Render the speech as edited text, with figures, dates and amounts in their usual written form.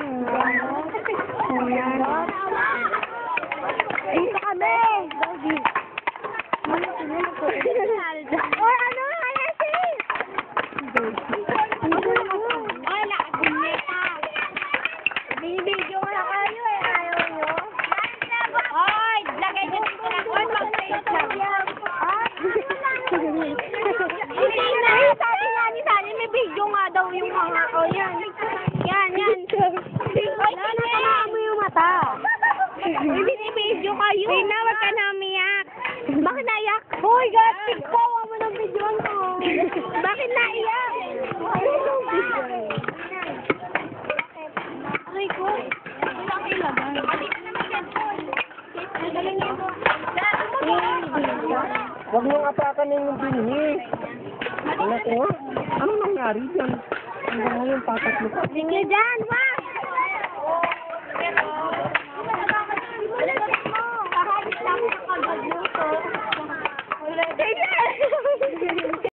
Dito kami! Or ano nga, Leslie? Wala, bineta. Binibidyo nga kayo eh, ayaw nyo. Oy, lagay nyo dito lang. Oy, mag-face lang. Sabi nga ni Sally, may video nga daw yung mga ko. Yan. Nakakama mo yung mata. Ibinibidyo kayo. Tina, wag ka na umiyak. Bakit naiyak? Hoy, gatig ko. Huwag mo ng videoan ko. Bakit naiyak? Ay ko. Wala kayo laban. Huwag mong apakan na yung binhi. Ano ko nga? Anong nangyari dyan? Hanggang ngayon, patat mo. Sige dyan,